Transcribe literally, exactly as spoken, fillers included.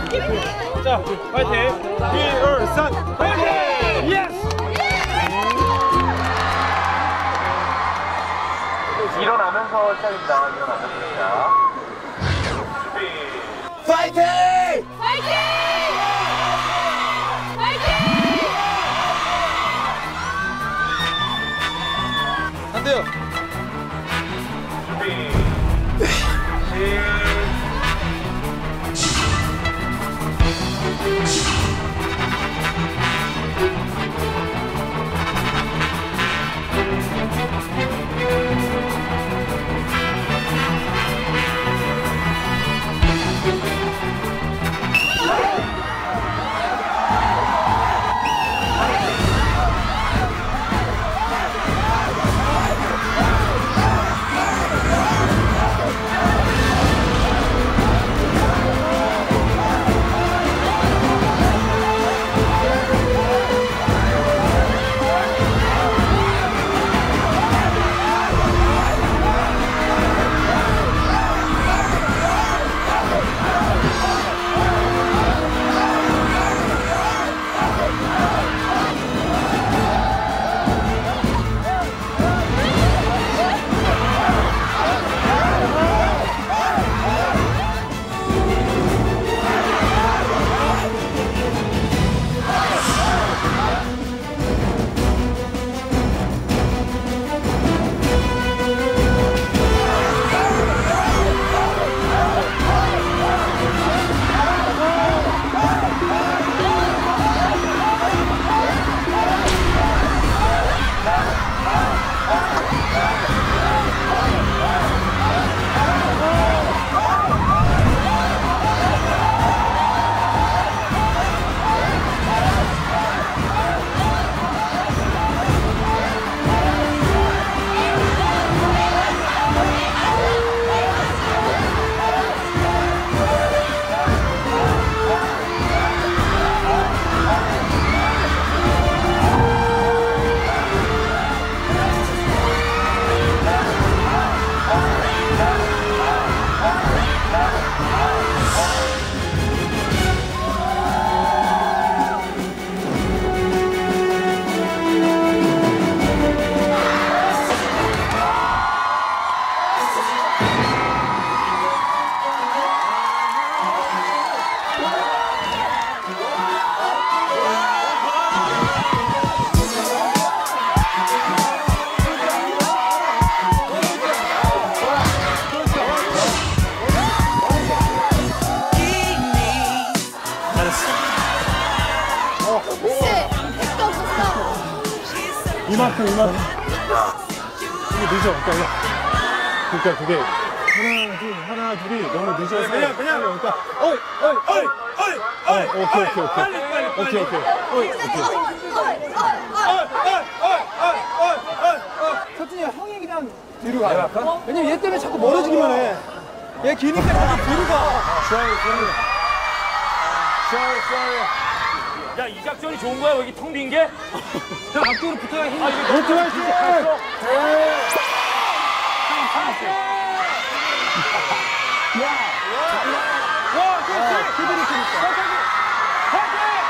자, 파이팅! 일, 둘, 셋, 파이팅! 예스! 일어나면서 시작입니다. 일어나면서 시작. 준비. 파이팅! 파이팅! 파이팅! 안 돼요. 준비. 시작. 이만큼 이만큼 이게 늦어. 그러니까 그러니까 그게 하나 둘 하나 둘이 너무 늦어서 그냥 그냥 그러니까 어이 어이 어이 어이 어이 오케이 오케이 오케이 빨리 빨리 오케이 오케이 어이 오케이 서준이 형이 그냥 뒤로 가. 왜냐면 얘 때문에 자꾸 멀어지기만 해. 얘 기니까 자꾸 뒤로 가. 좋아요 좋아요 좋아요 좋아요. 야, 이 작전이 좋은 거야? 여기 텅 빈 게? 형 앞쪽으로 붙어야 힘이. 아, 이거 너무 좋아요 진짜. 와, 그렇지. 그대로 있으니까. 화이팅!